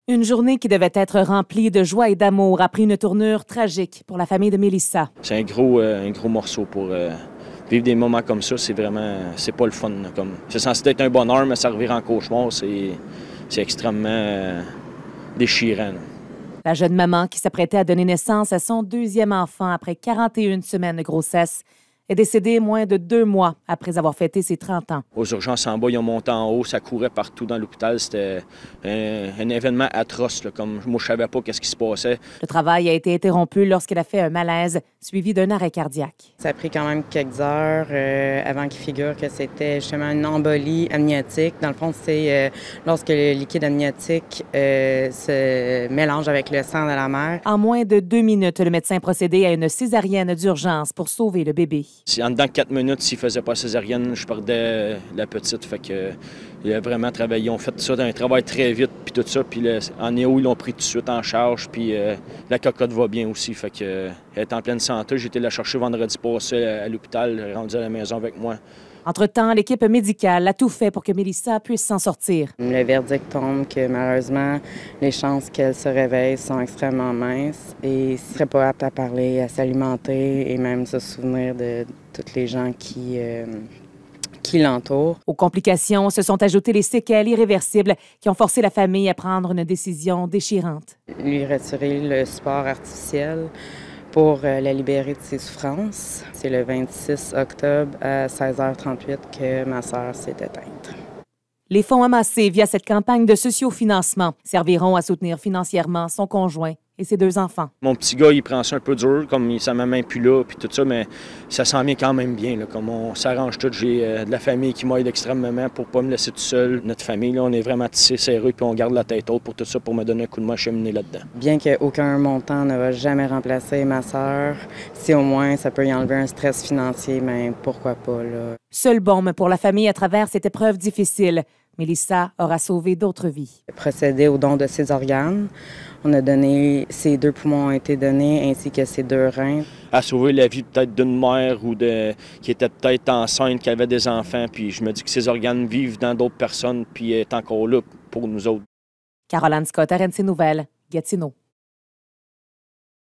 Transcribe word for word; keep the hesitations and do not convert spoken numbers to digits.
Une journée qui devait être remplie de joie et d'amour a pris une tournure tragique pour la famille de Mélissa. C'est un gros, euh, un gros morceau pour euh, vivre des moments comme ça. C'est vraiment, c'est pas le fun. Là, comme, c'est censé être un bonheur, mais ça revient en cauchemar. C'est, c'est extrêmement euh, déchirant. Là. La jeune maman qui s'apprêtait à donner naissance à son deuxième enfant après quarante et une semaines de grossesse est décédée moins de deux mois après avoir fêté ses trente ans. Aux urgences en bas, ils ont monté en haut, ça courait partout dans l'hôpital. C'était un, un événement atroce. Là, comme moi, je savais pas qu'est-ce qui se passait. Le travail a été interrompu lorsqu'elle a fait un malaise suivi d'un arrêt cardiaque. Ça a pris quand même quelques heures euh, avant qu'il figure que c'était justement une embolie amniotique. Dans le fond, c'est euh, lorsque le liquide amniotique euh, se mélange avec le sang de la mère. En moins de deux minutes, le médecin procédait à une césarienne d'urgence pour sauver le bébé. En dedans de quatre minutes, s'il ne faisait pas césarienne, je perdais la petite. Fait que, il a vraiment travaillé. Ils ont fait ça, un travail très vite, puis tout ça. Puis le, en Néo, ils l'ont pris tout de suite en charge. Puis euh, la cocotte va bien aussi. Fait que, euh, elle est en pleine santé. J'ai été la chercher vendredi passé à, à l'hôpital, rendue à la maison avec moi. Entre-temps, l'équipe médicale a tout fait pour que Mélissa puisse s'en sortir. Le verdict tombe que malheureusement, les chances qu'elle se réveille sont extrêmement minces et elle ne serait pas apte à parler, à s'alimenter et même se souvenir de tous les gens qui, euh, qui l'entourent. Aux complications se sont ajoutées les séquelles irréversibles qui ont forcé la famille à prendre une décision déchirante. Lui retirer le support artificiel pour la libérer de ses souffrances. C'est le vingt-six octobre à seize heures trente-huit que ma sœur s'est éteinte. Les fonds amassés via cette campagne de sociofinancement serviront à soutenir financièrement son conjoint et ses deux enfants. Mon petit gars, il prend ça un peu dur, comme sa maman n'est plus là, puis tout ça, mais ça s'en vient quand même bien. Là, comme on s'arrange tout, j'ai euh, de la famille qui m'aide extrêmement pour ne pas me laisser tout seul. Notre famille, là, on est vraiment tissé serré, puis on garde la tête haute pour tout ça, pour me donner un coup de main cheminé là-dedans. Bien qu'aucun montant ne va jamais remplacer ma sœur, si au moins ça peut y enlever un stress financier, mais pourquoi pas, là. Seul baume pour la famille à travers cette épreuve difficile. Mélissa aura sauvé d'autres vies. Procéder au don de ses organes. On a donné, ses deux poumons ont été donnés, ainsi que ses deux reins. À sauver la vie peut-être d'une mère ou de qui était peut-être enceinte, qui avait des enfants, puis je me dis que ses organes vivent dans d'autres personnes, puis est encore là pour nous autres. Caroline Scott, R N C Nouvelles, Gatineau.